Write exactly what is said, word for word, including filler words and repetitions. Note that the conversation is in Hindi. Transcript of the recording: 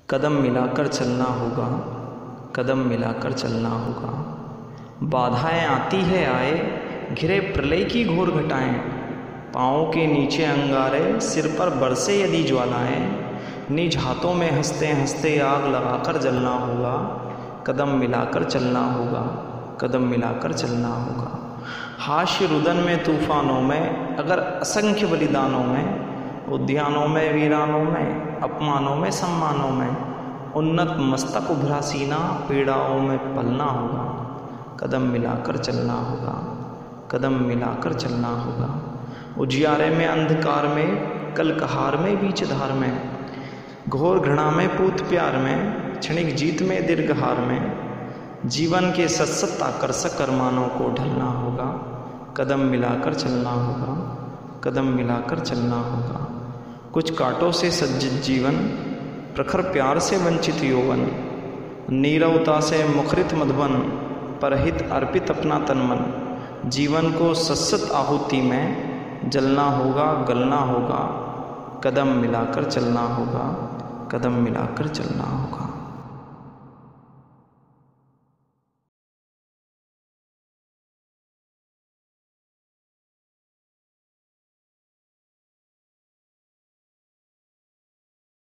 कदम मिलाकर चलना होगा, कदम मिलाकर चलना होगा। बाधाएं आती है आए, घिरे प्रलय की घोर घटाएं। पाँवों के नीचे अंगारे, सिर पर बरसे यदि ज्वालाएं। निज हाथों में हंसते हंसते आग लगाकर जलना होगा। कदम मिलाकर चलना होगा, कदम मिलाकर चलना होगा। हास्य रुदन में तूफानों में, अगर असंख्य बलिदानों में, उद्यानों में वीरानों में, अपमानों में सम्मानों में, उन्नत मस्तक उभरा सीना, पीड़ाओं में पलना होगा। कदम मिलाकर चलना होगा, कदम मिलाकर चलना होगा। उजियारे में अंधकार में, कल कहार में बीच धार में, घोर घृणा में पूत प्यार में, क्षणिक जीत में दीर्घहार में, जीवन के सत्सत आकर्षक अरमानों को ढलना होगा। कदम मिलाकर चलना होगा, कदम मिलाकर चलना होगा। कुछ कांटों से सज्जित जीवन, प्रखर प्यार से वंचित यौवन, नीरवता से मुखरित मधुबन, परहित अर्पित अपना तन मन। जीवन को सत्सत आहुति में जलना होगा, गलना होगा। कदम मिलाकर चलना होगा, कदम मिलाकर चलना होगा।